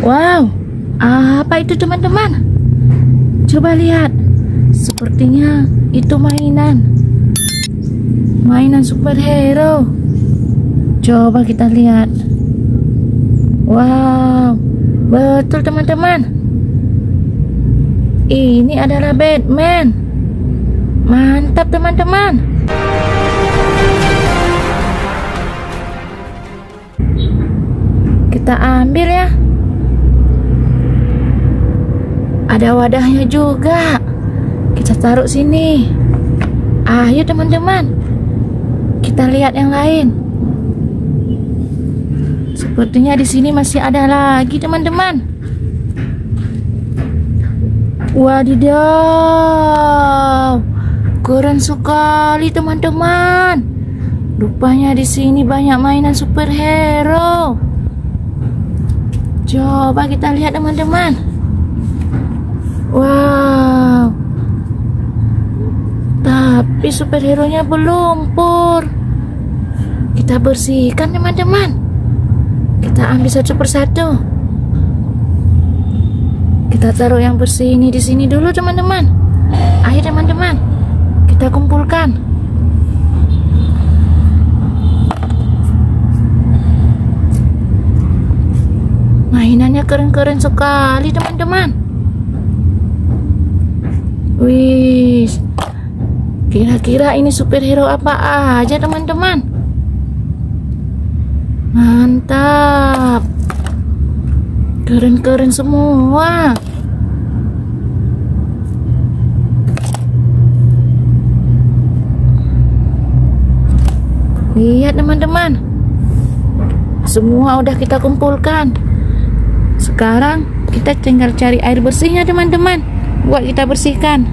Wow, apa itu teman-teman? Coba lihat. Sepertinya itu mainan superhero. Coba kita lihat. Wow, betul teman-teman. Ini adalah Batman. Mantap teman-teman. Kita ambil ya. Ada wadahnya juga. Kita taruh sini. Ayo teman-teman, kita lihat yang lain. Sepertinya di sini masih ada lagi teman-teman. Wadidaw, keren sekali teman-teman. Rupanya di sini banyak mainan superhero. Coba kita lihat teman-teman. Wow, tapi superhero-nya belum pur. Kita bersihkan teman-teman. Kita ambil satu persatu. Kita taruh yang bersih ini di sini dulu teman-teman. Ayo teman-teman, kita kumpulkan. Mainannya keren-keren sekali teman-teman. Wih, kira-kira ini superhero apa aja teman-teman? Mantap, keren-keren semua. Lihat teman-teman, semua udah kita kumpulkan. Sekarang kita tinggal cari air bersihnya teman-teman, buat kita bersihkan.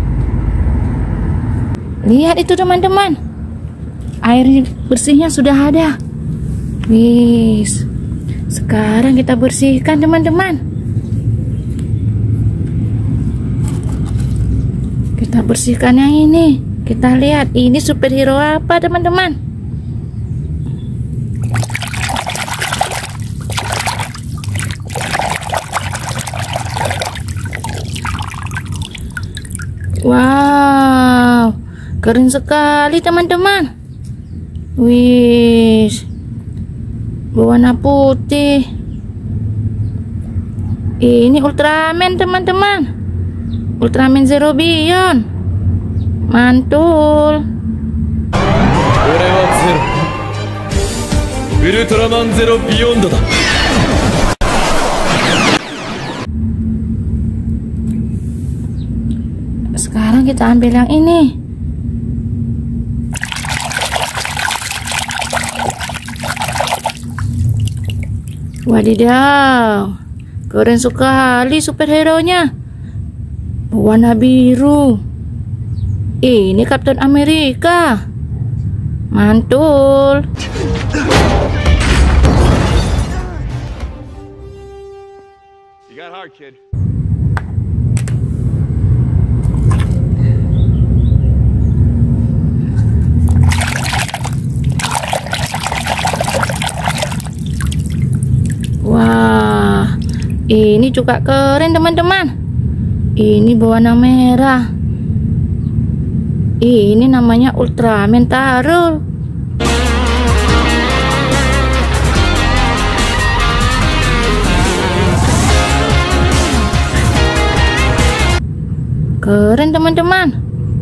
Lihat itu teman-teman, air bersihnya sudah ada. Wis, sekarang kita bersihkan teman-teman. Kita bersihkan yang ini. Kita lihat ini superhero apa teman-teman. Wow, keren sekali teman-teman. Wih, berwarna putih. Ini Ultraman teman-teman. Ultraman Zero Beyond. Mantul. Ultraman Zero Beyond da. Sekarang kita ambil yang ini. Wadidaw, keren sekali superhero-nya. Warna biru. Ini Captain America. Mantul. You got hard, kid. Wah, ini juga keren teman-teman. Ini berwarna merah. Ini namanya Ultraman Tarul. Keren teman-teman.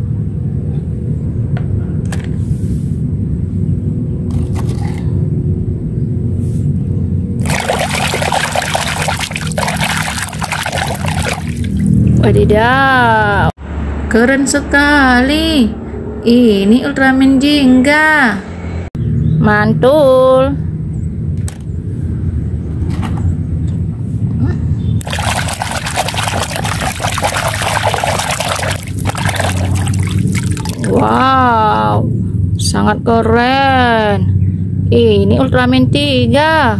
Wadidaw, keren sekali. Ini Ultraman Jingga. Mantul. Wow, sangat keren. Ini Ultraman 3.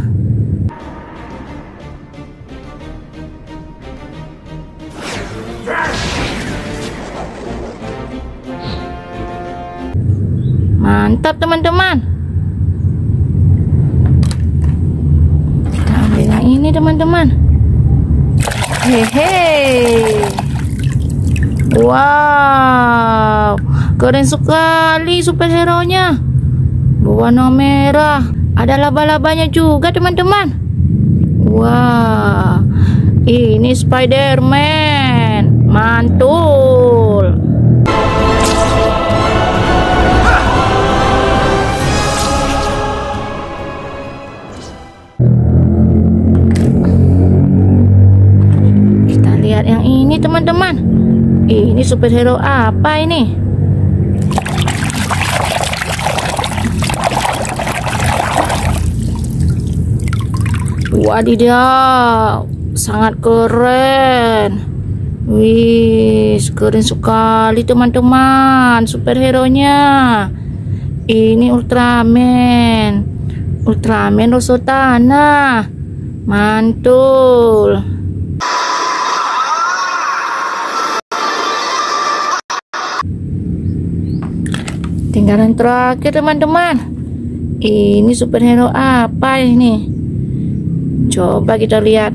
Mantap teman-teman. Kita ambil yang ini teman-teman. Hehe. Wow, keren sekali superhero-nya. Berwarna merah. Ada laba-labanya juga, teman-teman. Wah, ini Spider-Man. Mantul. Kita lihat yang ini, teman-teman. Ini superhero apa ini? Wadidaw, sangat keren. Wih, keren sekali teman-teman superhero-nya. Ini Ultraman. Ultraman Rasul Tanah. Mantul. Tinggalan terakhir teman-teman. Ini superhero apa ini? Coba kita lihat.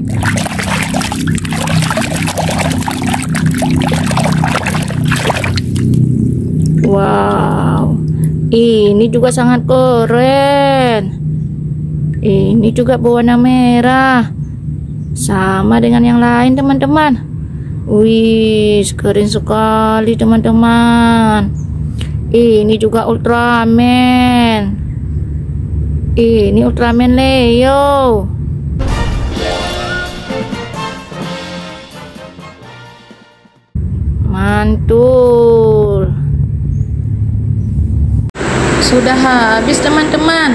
Wow, ini juga sangat keren. Ini juga berwarna merah, sama dengan yang lain teman-teman. Wih, keren sekali teman-teman. Ini juga Ultraman. Ini Ultraman Leo. Mantul. Sudah habis teman-teman.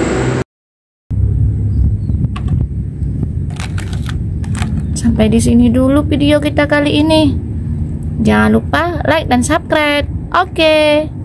Sampai di sini dulu video kita kali ini. Jangan lupa like dan subscribe. Oke.